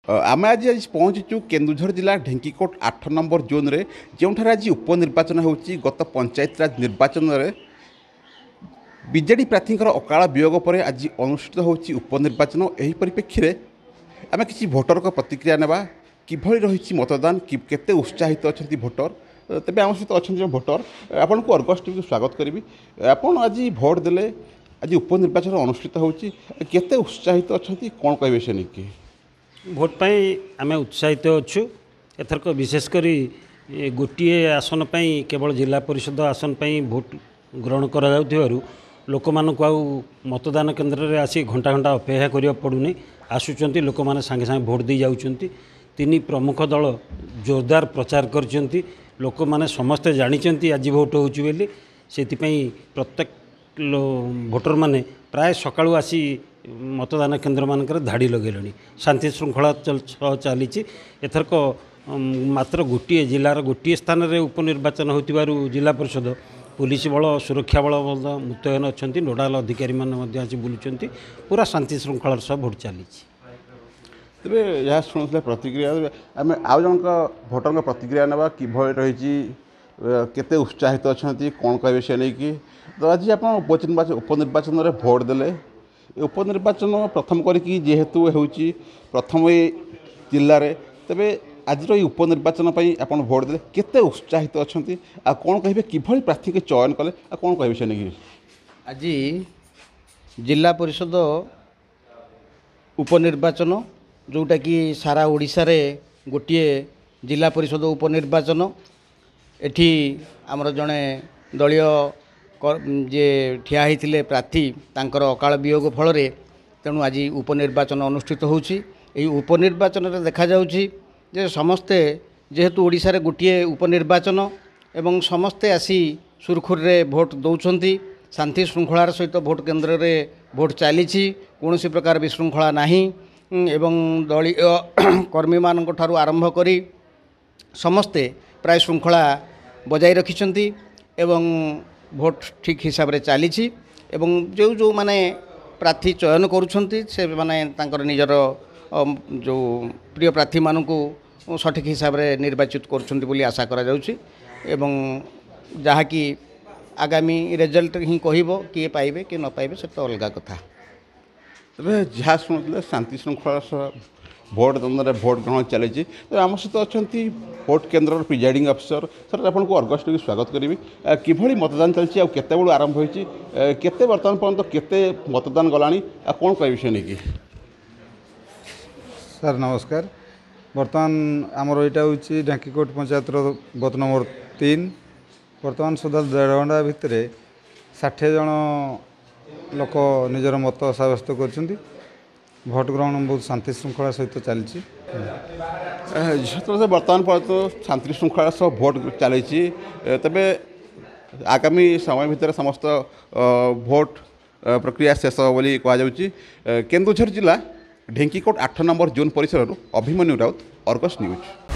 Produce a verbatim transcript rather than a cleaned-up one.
आम आज आज पहुँचु केन्दुझर जिला ढेंकीकोट आठ नंबर जोन रे जोठार आज उपनिर्वाचन हो गत पंचायत राज निर्वाचन में बीजेडी प्रार्थी अकाल वियोग पर आज अनुष्ठित हो उपनिर्वाचन। यही परिप्रेक्षी में आम किसी भोटर को प्रतिक्रिया नेबा किभली रही मतदान केते उत्साहित अच्छा भोटर। तेज आम सहित अच्छा भोटर आपन को अर्गस टीवी स्वागत करी। आपड़ आज भोट देले आज उपनिर्वाचन अनुष्ठित होते उत्साहित अच्छा कौन कहे से नहीं भोट पाई आम उत्साहित अच्छु। एथरक विशेषकर गोटे आसन पाई केवल जिला परिषद आसन पाई भोट ग्रहण करा जाउथिबारु लोक मानक आउ मतदान केन्द्र में आसी घंटा घंटा अपेक्षा करिया पड़ुनी। आसुचंती लोक माने संगे संगे भोट दे जाउचंती। तीन प्रमुख दल जोरदार प्रचार करचंती। लोक माने समस्ते जानिचंती आज भोट होउची बेली। सेति पई प्रत्येक भोटर माने प्राय सकाळु आसी मतदान केन्द्र मानक धाड़ी लगे शांति श्रृंखला चल चली। एथरक मात्र गोटे जिलार गोटे स्थान में उपनिर्वाचन होतिबारु जिला परिषद पुलिस बल सुरक्षा बल मुतयन अच्छा नोडाल अधिकारी मैंने आसी बुलूँ पूरा शांति श्रृंखला सह भोट चली। तेरे यह शुणुले प्रतिक्रिया आम आउ जन भोटर प्रतिक्रिया ना कि रही केते उत्साहित अच्छा कौन कहे से नहीं कि तो आज आप उपनिर्वाचन में भोट देले उपनिर्वाचन प्रथम करी जेहेतु होची प्रथम जिले में तेरे आज उपनिर्वाचन आप भोट देले केते उत्साहित अच्छा आ कौन कहे किभली प्रार्थी के चयन कले आ कौन कहे से नहीं आज जिला परिषद उपनिर्वाचन जोटा कि सारा ओडिशा रे गोटे जिला परिषद उपनिर्वाचन एठी आमर जड़े दलीय जे ठिया होते प्रार्थी तांकर अकाल वियोग फल तेणु आज उपनिर्वाचन अनुष्ठित होची। एही उपनिर्वाचन रे देखा जाउची जे समस्ते जेहेतु ओडिशा रे गोटे उपनिर्वाचन एवं समस्ते आसी सुरखुर रे भोट दौरान शांति श्रृंखलार सहित भोट केन्द्र रे भोट चली। कौन प्रकार विशृंखला नाही एवं दलीय कर्मी मानक ठारू आरंभ करी समस्ते प्राय श्रृंखला बजाई रखिछंती एवं भोट ठीक हिसाब रे चली। एवं जो जो माने प्रार्थी चयन करुछंती से माने तांकर निजर जो प्रिय प्रार्थी मानकू सठिक हिसाब रे निर्वाचित करुछंती बोली आशा करा जाउची एवं जहा कि आगामी रिजल्ट ही कहबो किए पाइबे कि न पाइबे से तो अलग कथा। तेरे जहाँ शुणुले शांति श्रृंखला भोट द्वंद्व भोट ग्रहण चली। तो आम सहित अच्छा भोट केन्द्र प्रिजाइडिंग अफिसर सर आपको अर्गस टीवी स्वागत करी किभली मतदान चलती आते बेलू आरंभ होती केते बर्तमान पर्यंत केते मतदान गलानी आ कौन कह विषय नहीं सर नमस्कार। बर्तमान आमर यहाँ हूँ ढेंकीकोट पंचायत बूथ नंबर तीन बर्तमान सुधा देढ़ घंटा भितर षाठिए जन लोक निजर मत सब्यस्त कर भोट ग्रहण बहुत शांति श्रृंखला सहित चली। बर्तमान पर्यंत शांति श्रृंखला सह भोट चली तेरे आगामी समय भितर समस्त भोट प्रक्रिया शेष बोली कहुच्छी। केन्दुझर जिला ढेंकीकोट आठ नंबर जोन परिसर अभिमन्यु राउत अर्गस न्यूज।